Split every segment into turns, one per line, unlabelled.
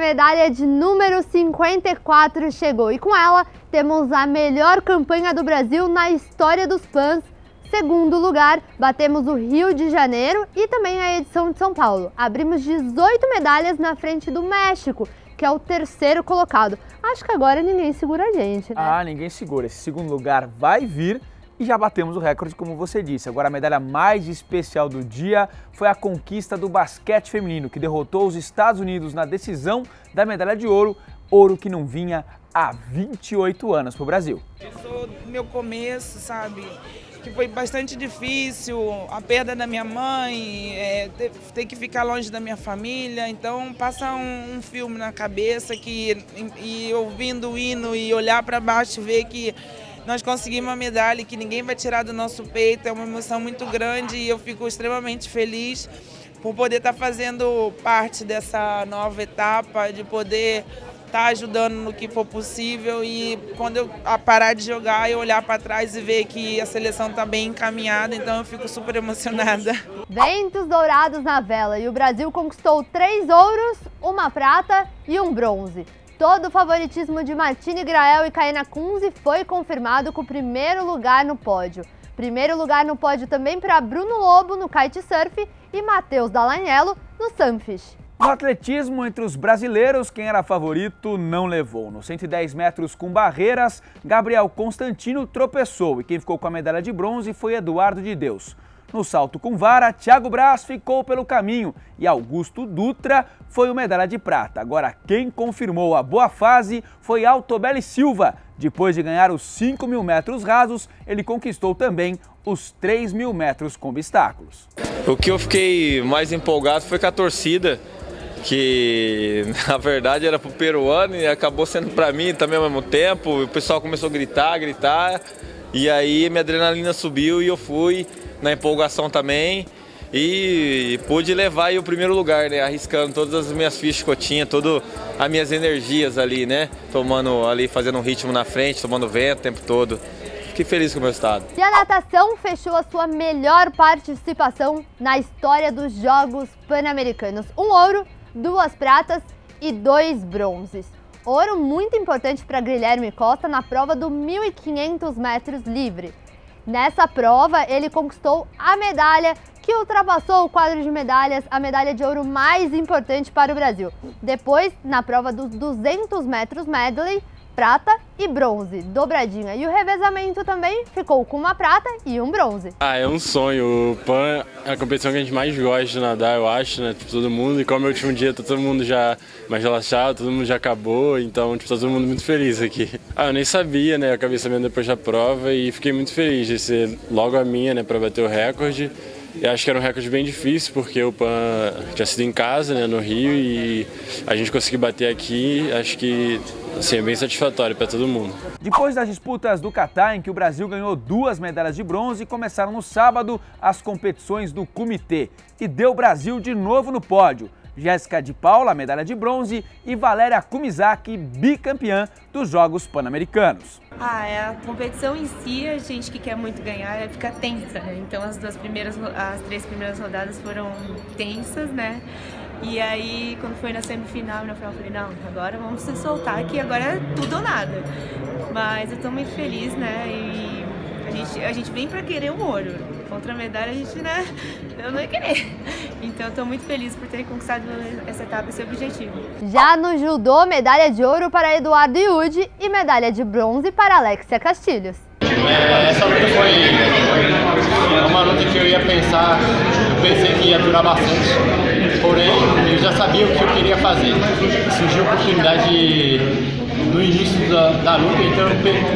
medalha de número 54 chegou e com ela temos a melhor campanha do Brasil na história dos PANs. Segundo lugar, batemos o Rio de Janeiro e também a edição de São Paulo. Abrimos 18 medalhas na frente do México, que é o terceiro colocado. Acho que agora ninguém segura a gente, né?
Ah, ninguém segura. Esse segundo lugar vai vir e já batemos o recorde, como você disse. Agora a medalha mais especial do dia foi a conquista do basquete feminino, que derrotou os Estados Unidos na decisão da medalha de ouro, ouro que não vinha há 28 anos para o Brasil.
Começou do meu começo, sabe? Que foi bastante difícil, a perda da minha mãe, ter que ficar longe da minha família, então passa um filme na cabeça e ouvindo o hino e olhar para baixo e ver que nós conseguimos uma medalha que ninguém vai tirar do nosso peito, é uma emoção muito grande e eu fico extremamente feliz por poder estar fazendo parte dessa nova etapa, de poder estar ajudando no que for possível e quando eu parar de jogar, eu olhar para trás e ver que a seleção está bem encaminhada, então eu fico super emocionada.
Ventos dourados na vela e o Brasil conquistou 3 ouros, 1 prata e 1 bronze. Todo o favoritismo de Martine Grael e Kaena Kunze foi confirmado com o primeiro lugar no pódio. Primeiro lugar no pódio também para Bruno Lobo no kitesurf e Matheus Dallagnello no sunfish.
No atletismo, entre os brasileiros, quem era favorito não levou. Nos 110 metros com barreiras, Gabriel Constantino tropeçou e quem ficou com a medalha de bronze foi Eduardo de Deus. No salto com vara, Thiago Braz ficou pelo caminho e Augusto Dutra foi o medalha de prata. Agora, quem confirmou a boa fase foi Altobelli Silva. Depois de ganhar os 5.000 metros rasos, ele conquistou também os 3.000 metros com obstáculos.
O que eu fiquei mais empolgado foi com a torcida, que na verdade era pro peruano e acabou sendo para mim também ao mesmo tempo. O pessoal começou a gritar e aí minha adrenalina subiu e eu fui na empolgação também e pude levar aí o primeiro lugar, né, arriscando todas as minhas fichas que eu tinha, todas as minhas energias ali, né, tomando ali, fazendo um ritmo na frente, tomando vento o tempo todo. Fiquei feliz com o meu estado.
E a natação fechou a sua melhor participação na história dos Jogos Pan-Americanos. 1 ouro, 2 pratas e 2 bronzes. Ouro muito importante para Guilherme Costa na prova do 1.500 metros livre. Nessa prova, ele conquistou a medalha que ultrapassou o quadro de medalhas, a medalha de ouro mais importante para o Brasil. Depois, na prova dos 200 metros medley, prata e bronze, dobradinha. E o revezamento também ficou com 1 prata e 1 bronze.
É um sonho. O PAN é a competição que a gente mais gosta de nadar, eu acho, né? Tipo, todo mundo. E como é o último dia, tá todo mundo já mais relaxado, todo mundo já acabou. Então, tipo, tá todo mundo muito feliz aqui. Eu nem sabia, né? Eu acabei sabendo depois da prova e fiquei muito feliz de ser logo a minha, né? Pra bater o recorde. E acho que era um recorde bem difícil, porque o PAN tinha sido em casa, né? No Rio, e a gente conseguiu bater aqui. Acho que assim, é bem satisfatório para todo mundo.
Depois das disputas do Catar, em que o Brasil ganhou 2 medalhas de bronze, começaram no sábado as competições do Comitê. E deu Brasil de novo no pódio. Jéssica de Paula, medalha de bronze, e Valéria Kumizaki, bicampeã dos Jogos Pan-Americanos.
A competição em si, a gente que quer muito ganhar fica tensa, né? Então as 3 primeiras rodadas foram tensas, né? E aí, quando foi na semifinal e na final, eu falei, não, agora vamos se soltar, que agora é tudo ou nada. Mas eu tô muito feliz, né? E a gente vem pra querer um ouro. Contra a medalha, a gente, né? Eu não ia querer. Então, eu tô muito feliz por ter conquistado essa etapa, esse objetivo.
Já no judô, medalha de ouro para Eduardo Iude e medalha de bronze para Alexia Castilhos.
Essa luta foi uma luta que eu ia pensar, eu pensei que ia durar bastante, porém eu já sabia o que eu queria fazer. Surgiu a oportunidade no início da luta, então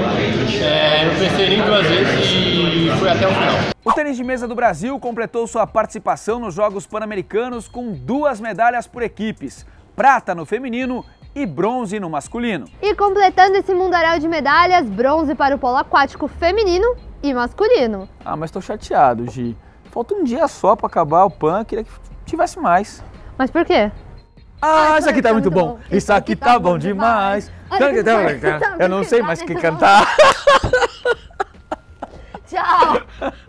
eu não pensei nem 2 vezes e fui até o final.
O tênis de mesa do Brasil completou sua participação nos Jogos Pan-Americanos com 2 medalhas por equipes, prata no feminino e bronze no masculino.
E completando esse mundaréu de medalhas, bronze para o polo aquático feminino e masculino.
Ah, mas tô chateado, Gi. Falta um dia só para acabar o PAN, queria que tivesse mais.
Mas por quê?
Ah, isso aqui tá muito bom. Isso aqui tá bom demais. Eu não sei mais o que cantar.
Tchau.